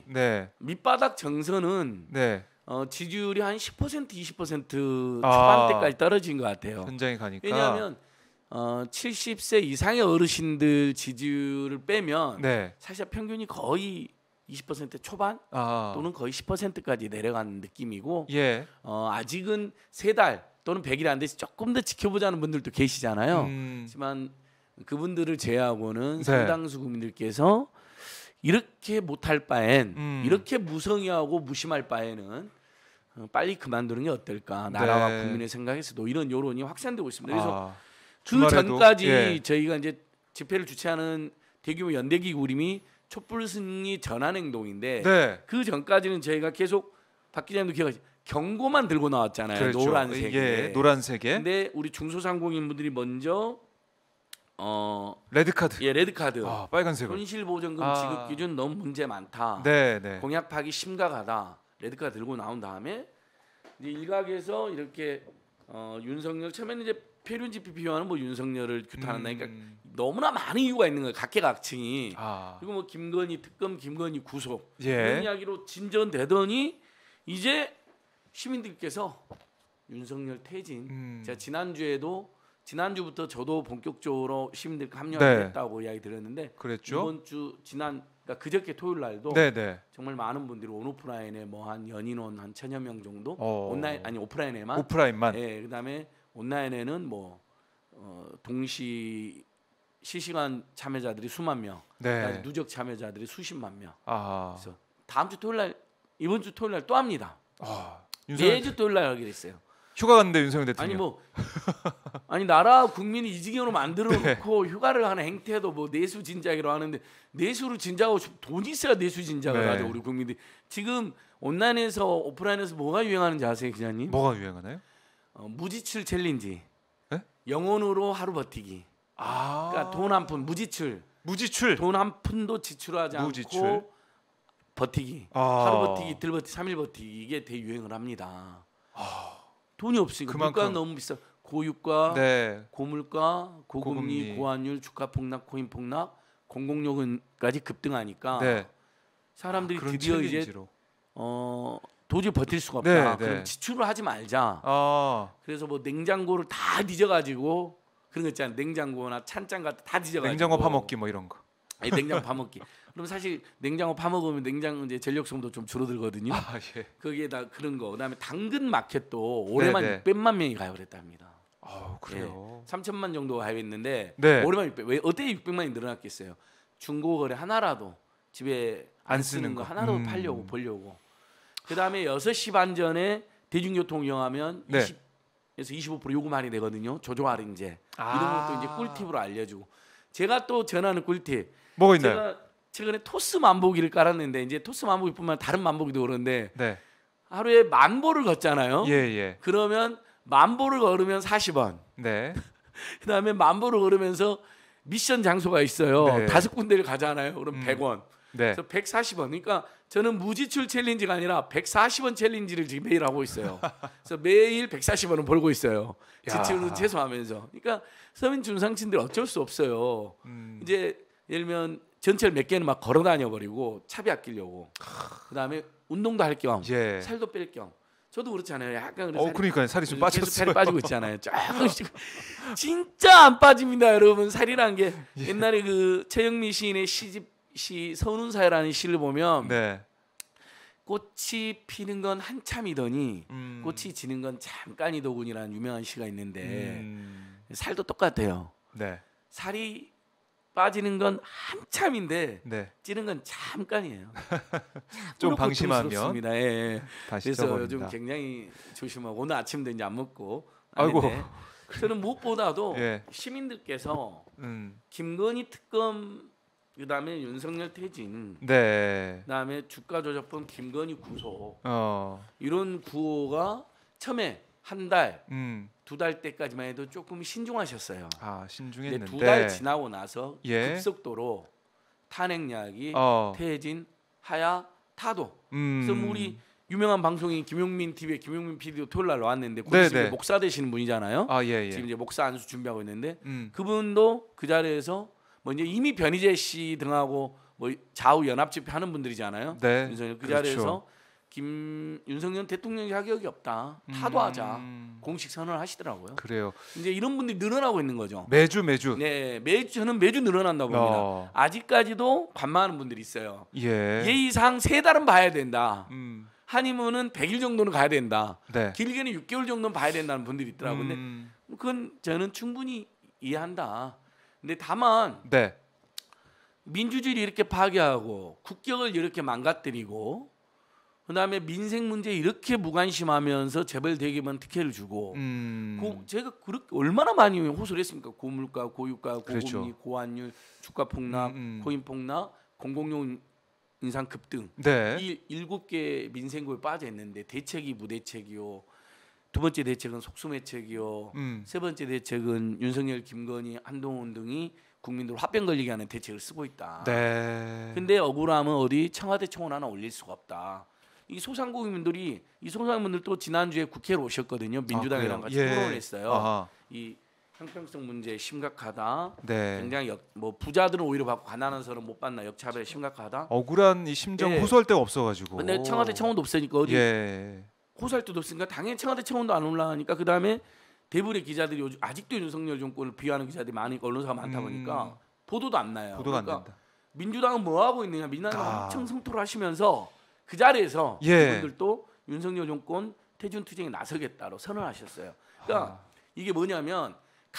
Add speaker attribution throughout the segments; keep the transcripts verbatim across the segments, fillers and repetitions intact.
Speaker 1: 네.
Speaker 2: 밑바닥 정선은
Speaker 1: 네.
Speaker 2: 어, 지지율이 한 십 퍼센트 이십 퍼센트
Speaker 1: 아.
Speaker 2: 초반대까지 떨어진 것 같아요.
Speaker 1: 현장에 가니까.
Speaker 2: 왜냐하면 어, 칠십 세 이상의 어르신들 지지율을 빼면
Speaker 1: 네.
Speaker 2: 사실 평균이 거의 이십 퍼센트 초반
Speaker 1: 아.
Speaker 2: 또는 거의 십 퍼센트까지 내려가는 느낌이고
Speaker 1: 예.
Speaker 2: 어, 아직은 세 달 또는 백 일이 안 돼서 조금 더 지켜보자는 분들도 계시잖아요.
Speaker 1: 음.
Speaker 2: 하지만 그분들을 제외하고는
Speaker 1: 네.
Speaker 2: 상당수 국민들께서 이렇게 못할 바엔
Speaker 1: 음.
Speaker 2: 이렇게 무성의하고 무심할 바에는 어, 빨리 그만두는 게 어떨까. 나라와
Speaker 1: 네.
Speaker 2: 국민의 생각에서도 이런 여론이 확산되고 있습니다. 그래서
Speaker 1: 아.
Speaker 2: 그
Speaker 1: 주말에도?
Speaker 2: 전까지
Speaker 1: 예.
Speaker 2: 저희가 이제 집회를 주최하는 대규모 연대기구 이름이 촛불 승리 전환 행동인데
Speaker 1: 네.
Speaker 2: 그 전까지는 저희가 계속 박 기자님도 기억하시죠? 경고만 들고 나왔잖아요.
Speaker 1: 그렇죠.
Speaker 2: 노란색에.
Speaker 1: 예. 노란색에.
Speaker 2: 근데 우리 중소상공인 분들이 먼저 어,
Speaker 1: 레드 카드.
Speaker 2: 예, 레드 카드.
Speaker 1: 아, 빨간색으로.
Speaker 2: 손실보전금
Speaker 1: 아.
Speaker 2: 지급 기준 너무 문제 많다.
Speaker 1: 네, 네.
Speaker 2: 공약 파기 심각하다. 레드 카드 들고 나온 다음에 이제 일각에서 이렇게 어, 윤석열 처음에는 이제 표륜 집회 비하는 뭐 윤석열을 규탄한다니까
Speaker 1: 음.
Speaker 2: 너무나 많은 이유가 있는 거예요. 각계각층이.
Speaker 1: 아.
Speaker 2: 그리고 뭐 김건희 특검, 김건희 구속
Speaker 1: 예.
Speaker 2: 이런 이야기로 진전되더니 이제 시민들께서 윤석열 퇴진.
Speaker 1: 음.
Speaker 2: 제가 지난주에도 지난주부터 저도 본격적으로 시민들과
Speaker 1: 네.
Speaker 2: 합류했다고 이야기 드렸는데
Speaker 1: 그랬죠.
Speaker 2: 이번 주 지난 그러니까 그저께 토요일 날도
Speaker 1: 네, 네.
Speaker 2: 정말 많은 분들이 온오프라인에 뭐 한 연인원 한 천여 명 정도
Speaker 1: 어.
Speaker 2: 온라인 아니 오프라인에만
Speaker 1: 오프라인만.
Speaker 2: 예, 그다음에 온라인에는 뭐 어, 동시 실시간 참여자들이 수만 명, 그다음에
Speaker 1: 네.
Speaker 2: 누적 참여자들이 수십만 명.
Speaker 1: 아.
Speaker 2: 그래서 다음 주 토요일 날 이번 주 토요일 날 또 합니다.
Speaker 1: 아. 윤석열
Speaker 2: 매주 토요일 날 하기로 했어요.
Speaker 1: 휴가 갔는데 윤석열 대통령.
Speaker 2: 아니 뭐 아니 나라 국민이 이 지경으로 만들어
Speaker 1: 네.
Speaker 2: 놓고 휴가를 하는 행태도 뭐 내수 진작이라고 하는데 내수를 진작하고 돈이 있어야 내수 진작을
Speaker 1: 네.
Speaker 2: 하죠 우리 국민들이. 지금 온라인에서 오프라인에서 뭐가 유행하는지 아세요, 기자님?
Speaker 1: 뭐가 유행하나요?
Speaker 2: 어, 무지출 챌린지.
Speaker 1: 네?
Speaker 2: 영혼으로 하루 버티기.
Speaker 1: 아.
Speaker 2: 그러니까 돈 한 푼 무지출.
Speaker 1: 무지출.
Speaker 2: 돈 한 푼도 지출하지
Speaker 1: 무지출.
Speaker 2: 않고 버티기.
Speaker 1: 아.
Speaker 2: 하루 버티기, 이틀 버티기, 삼일 버티기 이게 대유행을 합니다.
Speaker 1: 아.
Speaker 2: 돈이 없으니까
Speaker 1: 그만큼.
Speaker 2: 물가 너무 비싸. 고유가,
Speaker 1: 네.
Speaker 2: 고물가, 고금리,
Speaker 1: 고금리.
Speaker 2: 고환율, 주가 폭락, 코인 폭락, 공공요금까지 급등하니까
Speaker 1: 네.
Speaker 2: 사람들이
Speaker 1: 그런
Speaker 2: 드디어 이제
Speaker 1: 챌린지로.
Speaker 2: 어, 도저히 버틸 수가 없다.
Speaker 1: 네,
Speaker 2: 그럼
Speaker 1: 네.
Speaker 2: 지출을 하지 말자.
Speaker 1: 아.
Speaker 2: 그래서 뭐 냉장고를 다 뒤져가지고 그런 거 있잖아요. 냉장고나 찬장 같은 다 뒤져가지고
Speaker 1: 냉장고 파먹기 뭐 이런 거.
Speaker 2: 아니, 냉장고 파먹기. 그럼 사실 냉장고 파먹으면 냉장 이제 전력성도 좀 줄어들거든요.
Speaker 1: 아, 예.
Speaker 2: 거기에다 그런 거. 그다음에 당근 마켓도 올해만
Speaker 1: 네, 네.
Speaker 2: 육백만 명이 가입을 했답니다.
Speaker 1: 아, 그래요.
Speaker 2: 삼천만 정도 가입했는데
Speaker 1: 네.
Speaker 2: 올해만 육백. 왜 어떻게 육백만이 늘어났겠어요? 중고거래 하나라도 집에 안,
Speaker 1: 안
Speaker 2: 쓰는
Speaker 1: 쓰는
Speaker 2: 거
Speaker 1: 거.
Speaker 2: 하나라도
Speaker 1: 음.
Speaker 2: 팔려고 벌려고. 그다음에 여섯 시 반 전에 대중교통 이용하면
Speaker 1: 네.
Speaker 2: 이십에서 이십오 퍼센트 요금 할인 되거든요. 조조 할인제.
Speaker 1: 아.
Speaker 2: 이런 것도 이제 꿀팁으로 알려주고. 제가 또 전하는 꿀팁.
Speaker 1: 뭐가 있나요?
Speaker 2: 제가 최근에 토스 만보기를 깔았는데 이제 토스 만보기뿐만 아니라 다른 만보기도 그런데
Speaker 1: 네.
Speaker 2: 하루에 만 보를 걷잖아요.
Speaker 1: 예, 예.
Speaker 2: 그러면 만 보를 걸으면 사십 원.
Speaker 1: 네.
Speaker 2: 그다음에 만 보를 걸으면서 미션 장소가 있어요.
Speaker 1: 네.
Speaker 2: 다섯 군데를 가잖아요. 그럼
Speaker 1: 음.
Speaker 2: 백 원.
Speaker 1: 네.
Speaker 2: 그래서 백사십 원. 그러니까 저는 무지출 챌린지가 아니라 백사십 원 챌린지를 지금 매일 하고 있어요. 그래서 매일 백사십 원은 벌고 있어요.
Speaker 1: 야.
Speaker 2: 지출은 최소화하면서. 그러니까 서민 중상층들 어쩔 수 없어요.
Speaker 1: 음.
Speaker 2: 이제 예를 들면 전철 몇 개는 막 걸어 다녀 버리고 차비 아끼려고. 그다음에 운동도 할 겸
Speaker 1: 예.
Speaker 2: 살도 뺄 겸. 저도 그렇잖아요. 약간
Speaker 1: 어, 그러니까 살이 좀
Speaker 2: 계속
Speaker 1: 빠졌어요.
Speaker 2: 살이 빠지고 있잖아요. 조금씩. 진짜 안 빠집니다, 여러분. 살이란 게
Speaker 1: 예.
Speaker 2: 옛날에 그 최영미 시인의 시집 시 선운사라는 시를 보면
Speaker 1: 네.
Speaker 2: 꽃이 피는 건 한참이더니
Speaker 1: 음.
Speaker 2: 꽃이 지는 건 잠깐이더군이라는 유명한 시가 있는데
Speaker 1: 음.
Speaker 2: 살도 똑같아요.
Speaker 1: 네.
Speaker 2: 살이 빠지는 건 한참인데
Speaker 1: 네.
Speaker 2: 찌는 건 잠깐이에요.
Speaker 1: 좀
Speaker 2: 참으로
Speaker 1: 방심하면
Speaker 2: 고통스럽습니다. 예, 예.
Speaker 1: 다시
Speaker 2: 그래서
Speaker 1: 쪄버린다.
Speaker 2: 요즘 굉장히 조심하고 오늘 아침도 이제 안 먹고
Speaker 1: 아이고.
Speaker 2: 하는데 저는 무엇보다도
Speaker 1: 예.
Speaker 2: 시민들께서
Speaker 1: 음.
Speaker 2: 김건희 특검 그다음에 윤석열 퇴진
Speaker 1: 네.
Speaker 2: 그다음에 주가 조작범 김건희 구속
Speaker 1: 어.
Speaker 2: 이런 구호가 처음에 한 달,
Speaker 1: 음.
Speaker 2: 두 달 때까지만 해도 조금 신중하셨어요.
Speaker 1: 아,
Speaker 2: 근데
Speaker 1: 신중했는데.
Speaker 2: 두 달 지나고 나서
Speaker 1: 예.
Speaker 2: 급속도로 탄핵약이
Speaker 1: 어.
Speaker 2: 퇴진, 하야, 타도.
Speaker 1: 음.
Speaker 2: 그래서 뭐 우리 유명한 방송인 김용민 티비의 김용민 피디도 토요일 날 나왔는데
Speaker 1: 네,
Speaker 2: 거기서
Speaker 1: 네.
Speaker 2: 목사 되시는 분이잖아요.
Speaker 1: 아, 예, 예.
Speaker 2: 지금 이제 목사 안수 준비하고 있는데
Speaker 1: 음.
Speaker 2: 그분도 그 자리에서 뭐 이제 이미 변희재 씨 등하고 뭐 좌우 연합 집회 하는 분들이잖아요.
Speaker 1: 네.
Speaker 2: 윤석열 그
Speaker 1: 그렇죠.
Speaker 2: 자리에서 김 윤석열 대통령 자격이 없다. 타도하자.
Speaker 1: 음,
Speaker 2: 공식 선언을 하시더라고요.
Speaker 1: 그래요.
Speaker 2: 이제 이런 분들이 늘어나고 있는 거죠.
Speaker 1: 매주 매주.
Speaker 2: 네, 매주 저는 매주 늘어난다고 봅니다.
Speaker 1: 어.
Speaker 2: 아직까지도 관망하는 분들이 있어요.
Speaker 1: 예.
Speaker 2: 예의상 세 달은 봐야 된다.
Speaker 1: 음.
Speaker 2: 한의문은 백 일 정도는 가야 된다.
Speaker 1: 네.
Speaker 2: 길게는 육 개월 정도는 봐야 된다는 분들이 있더라고요. 근데
Speaker 1: 음.
Speaker 2: 그건 저는 충분히 이해한다. 근데 다만
Speaker 1: 네.
Speaker 2: 민주주의를 이렇게 파괴하고 국격을 이렇게 망가뜨리고 그다음에 민생 문제에 이렇게 무관심하면서 재벌 대기업은 특혜를 주고
Speaker 1: 음.
Speaker 2: 고, 제가 그렇게 얼마나 많이 호소를 했습니까? 고물가, 고유가, 고금리,
Speaker 1: 그렇죠.
Speaker 2: 고환율, 주가 폭락,
Speaker 1: 음, 음.
Speaker 2: 코인 폭락, 공공용 인상 급등.
Speaker 1: 네.
Speaker 2: 이 일곱 개 민생고에 빠져 있는데 대책이 무대책이요. 두 번째 대책은 속수매책이요.
Speaker 1: 음.
Speaker 2: 세 번째 대책은 윤석열, 김건희, 한동훈 등이 국민들 화병 걸리게 하는 대책을 쓰고 있다.
Speaker 1: 네.
Speaker 2: 근데 억울함은 어디 청와대 청원 하나 올릴 수가 없다. 이 소상공인분들이 이 소상공인분들도 지난주에 국회로 오셨거든요. 민주당이랑
Speaker 1: 아,
Speaker 2: 같이
Speaker 1: 그래요? 예.
Speaker 2: 토론을 했어요.
Speaker 1: 아하.
Speaker 2: 이 형평성 문제 심각하다.
Speaker 1: 네.
Speaker 2: 굉장히 역, 뭐 부자들은 오히려 받고 가난한 사람 못 받나 역차별 심각하다.
Speaker 1: 억울한 이 심정
Speaker 2: 예.
Speaker 1: 호소할 데가 없어가지고.
Speaker 2: 근데 청와대 청원도 없으니까 어디
Speaker 1: 예.
Speaker 2: 호소할 데도 없으니까 당연히 청와대 청원도 안 올라가니까 그 다음에 대부분의 기자들이 요즘 아직도 윤석열 정권을 비하하는 기자들이 많으니까 언론사가 많다
Speaker 1: 음.
Speaker 2: 보니까 보도도 안 나요.
Speaker 1: 보도가 안
Speaker 2: 그러니까
Speaker 1: 된다.
Speaker 2: 민주당은 뭐 하고 있느냐? 민주당은
Speaker 1: 아.
Speaker 2: 엄청 성토를 하시면서 그 자리에서
Speaker 1: 예.
Speaker 2: 그분들도 윤석열 정권 태준 투쟁에 나서겠다로 선언하셨어요. 그러니까
Speaker 1: 아.
Speaker 2: 이게 뭐냐면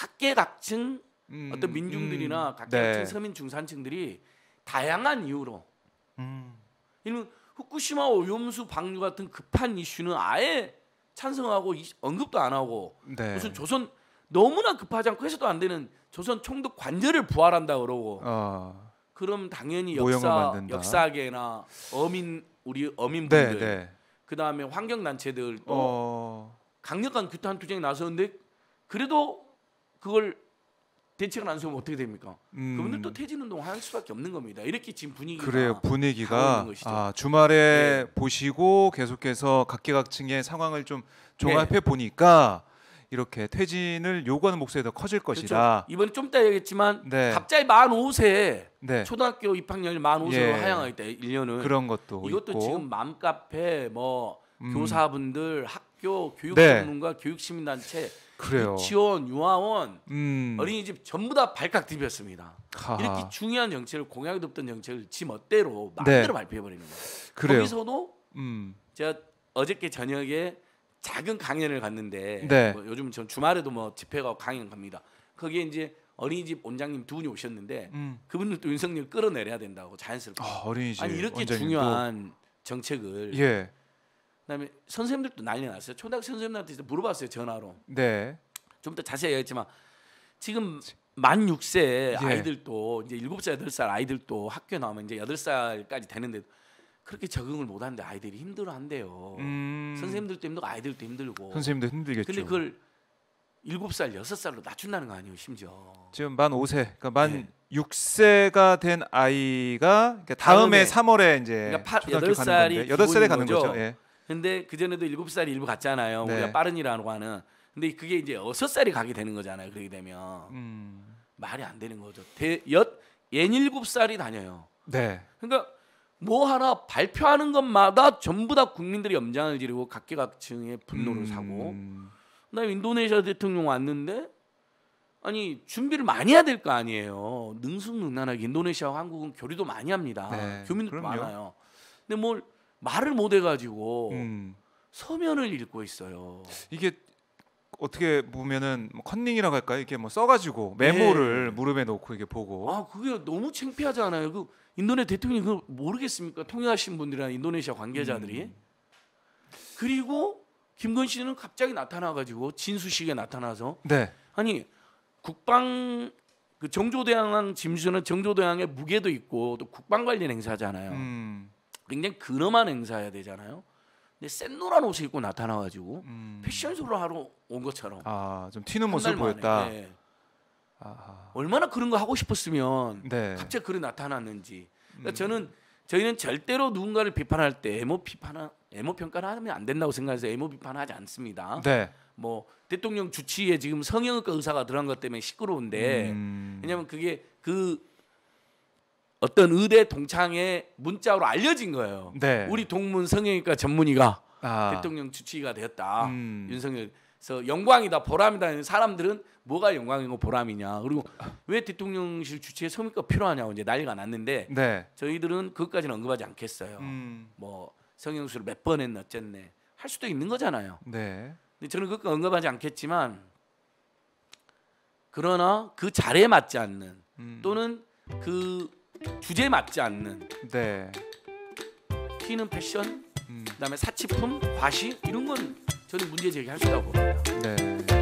Speaker 2: 각계각층
Speaker 1: 음,
Speaker 2: 어떤 민중들이나
Speaker 1: 음.
Speaker 2: 각계각층
Speaker 1: 네.
Speaker 2: 서민 중산층들이 다양한 이유로
Speaker 1: 음.
Speaker 2: 이런 후쿠시마 오염수 방류 같은 급한 이슈는 아예 찬성하고 이- 언급도 안 하고
Speaker 1: 네.
Speaker 2: 무슨 조선 너무나 급하지 않고 해서도 안 되는 조선 총독 관절을 부활한다 그러고
Speaker 1: 어.
Speaker 2: 그럼 당연히
Speaker 1: 모형을
Speaker 2: 역사
Speaker 1: 만든다.
Speaker 2: 역사계나 어민 우리 어민분들
Speaker 1: 네, 네.
Speaker 2: 그 다음에 환경 단체들도
Speaker 1: 어.
Speaker 2: 강력한 규탄 투쟁에 나서는데 그래도 그걸 대책을 안 세우면 어떻게 됩니까?
Speaker 1: 음.
Speaker 2: 그분들도 퇴진 운동 할 수밖에 없는 겁니다. 이렇게 지금 분위기가
Speaker 1: 그래요.
Speaker 2: 가고
Speaker 1: 분위기가
Speaker 2: 있는 것이죠.
Speaker 1: 아, 주말에
Speaker 2: 예.
Speaker 1: 보시고 계속해서 각계각층의 상황을 좀 종합해 보니까 이렇게 퇴진을 요구하는 목소리가 더 커질 것이다.
Speaker 2: 그렇죠. 이번에 좀 이따 얘기했지만
Speaker 1: 네.
Speaker 2: 갑자기 만 오 세
Speaker 1: 네.
Speaker 2: 초등학교 입학연령 만 오 세로
Speaker 1: 예.
Speaker 2: 하향하겠다 일 년은
Speaker 1: 그런 것도
Speaker 2: 이것도
Speaker 1: 있고.
Speaker 2: 지금 맘카페 뭐
Speaker 1: 음.
Speaker 2: 교사분들 학교 교육
Speaker 1: 네.
Speaker 2: 전문가 교육 시민단체
Speaker 1: 그래요.
Speaker 2: 유치원 유아원
Speaker 1: 음.
Speaker 2: 어린이집 전부 다 발칵 뒤집었습니다.
Speaker 1: 하하.
Speaker 2: 이렇게 중요한 정책을 공약도 없던 정책을 지 멋대로
Speaker 1: 네.
Speaker 2: 마음대로 발표해 버리는 거예요.
Speaker 1: 그래요.
Speaker 2: 거기서도
Speaker 1: 음.
Speaker 2: 제가 어저께 저녁에 작은 강연을 갔는데
Speaker 1: 네.
Speaker 2: 뭐 요즘 전 주말에도 뭐 집회가 강연 갑니다. 거기에 이제 어린이집 원장님 두 분이 오셨는데
Speaker 1: 음.
Speaker 2: 그분들도 윤석열 끌어내려야 된다고 자연스럽게.
Speaker 1: 아, 어린이집
Speaker 2: 아니 이렇게
Speaker 1: 원장님도.
Speaker 2: 중요한 정책을
Speaker 1: 예.
Speaker 2: 그다음에 선생님들도 난리 났어요. 초등학교 선생님한테 이제 물어봤어요 전화로.
Speaker 1: 네.
Speaker 2: 좀 더 자세히 얘기했지만 지금 만 육 세
Speaker 1: 예.
Speaker 2: 아이들도 이제 일곱 살 여덟 살 아이들도 학교에 나오면 이제 여덟 살까지 되는데 그렇게 적응을 못 하는데 아이들이 힘들어한대요.
Speaker 1: 음.
Speaker 2: 선생님들도 힘들고 아이들도 힘들고.
Speaker 1: 선생님도 힘들겠죠.
Speaker 2: 근데 그걸 일곱 살 여섯 살로 낮춘다는 거 아니에요, 심지어.
Speaker 1: 지금 만 오 세, 그러니까 만
Speaker 2: 네.
Speaker 1: 육 세가 된 아이가 그러니까 다음에
Speaker 2: 다음에.
Speaker 1: 삼월에 이제
Speaker 2: 그러니까 파-
Speaker 1: 초등학교
Speaker 2: 여덟
Speaker 1: 가는
Speaker 2: 살이
Speaker 1: 건데 여덟 살에 가는
Speaker 2: 기본인
Speaker 1: 거죠.
Speaker 2: 거죠.
Speaker 1: 예.
Speaker 2: 근데 그 전에도 일곱 살이 일부 갔잖아요.
Speaker 1: 네.
Speaker 2: 우리가 빠른이라고 하는. 근데 그게 이제 여섯 살이 가게 되는 거잖아요. 그렇게 되면
Speaker 1: 음.
Speaker 2: 말이 안 되는 거죠. 대엿 예닐곱 살이 다녀요.
Speaker 1: 네.
Speaker 2: 그러니까 뭐 하나 발표하는 것마다 전부 다 국민들이 염장을 지르고 각계각층의 분노를
Speaker 1: 음.
Speaker 2: 사고. 그다음에 인도네시아 대통령 왔는데 아니 준비를 많이 해야 될 거 아니에요. 능숙능란하게 인도네시아와 한국은 교류도 많이 합니다.
Speaker 1: 네,
Speaker 2: 교민들도
Speaker 1: 그럼요.
Speaker 2: 많아요. 근데 뭘 말을 못 해가지고
Speaker 1: 음.
Speaker 2: 서면을 읽고 있어요.
Speaker 1: 이게 어떻게 보면은 뭐 컨닝이라고 할까요? 이게 뭐 써가지고 메모를
Speaker 2: 네.
Speaker 1: 무릎에 놓고 이게 보고.
Speaker 2: 아 그게 너무 창피하잖아요. 그 인도네 대통령이 그걸 모르겠습니까? 통역하신 분들이나 인도네시아 관계자들이.
Speaker 1: 음.
Speaker 2: 그리고 김건 씨는 갑자기 나타나가지고 진수식에 나타나서
Speaker 1: 네.
Speaker 2: 아니 국방 그 정조대왕 짐수는 정조대왕의 무게도 있고 또 국방 관련 행사잖아요.
Speaker 1: 음.
Speaker 2: 굉장히 근엄한 행사해야 되잖아요. 근데 센노란 옷을 입고 나타나가지고
Speaker 1: 음.
Speaker 2: 패션쇼를 하러 온 것처럼
Speaker 1: 아, 좀 튀는
Speaker 2: 한
Speaker 1: 모습을
Speaker 2: 달 만에.
Speaker 1: 보였다.
Speaker 2: 네.
Speaker 1: 아하.
Speaker 2: 얼마나 그런 거 하고 싶었으면
Speaker 1: 네.
Speaker 2: 갑자기 그래 나타났는지. 그러니까
Speaker 1: 음.
Speaker 2: 저는 저희는 절대로 누군가를 비판할 때 애모 비판 애모 평가를 하면 안 된다고 생각해서 애모 비판하지 않습니다.
Speaker 1: 네.
Speaker 2: 뭐 대통령 주치의에 지금 성형외과 의사가 들어간 것 때문에 시끄러운데
Speaker 1: 음.
Speaker 2: 왜냐하면 그게 그 어떤 의대 동창의 문자로 알려진 거예요.
Speaker 1: 네.
Speaker 2: 우리 동문 성형외과 전문의가
Speaker 1: 아.
Speaker 2: 대통령 주치의가 되었다.
Speaker 1: 음.
Speaker 2: 윤석열. 그래서 영광이다, 보람이다. 사람들은 뭐가 영광이고 보람이냐. 그리고 왜 대통령실 주치의 성형외과 필요하냐고 이제 난리가 났는데
Speaker 1: 네.
Speaker 2: 저희들은 그것까지는 언급하지 않겠어요.
Speaker 1: 음.
Speaker 2: 뭐 성형수술 몇 번 했네 어쨌네 할 수도 있는 거잖아요.
Speaker 1: 네.
Speaker 2: 근데 저는 그거 언급하지 않겠지만 그러나 그 자리에 맞지 않는
Speaker 1: 음.
Speaker 2: 또는 그 주제에 맞지 않는
Speaker 1: 네.
Speaker 2: 튀는 패션,
Speaker 1: 음.
Speaker 2: 그다음에 사치품, 과시 이런 건 저는 문제 제기할 수 있다고 봅니다.
Speaker 1: 네.